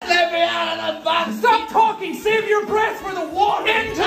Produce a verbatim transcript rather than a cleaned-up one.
Let me out of the box! Stop talking! Save your breath for the water! Into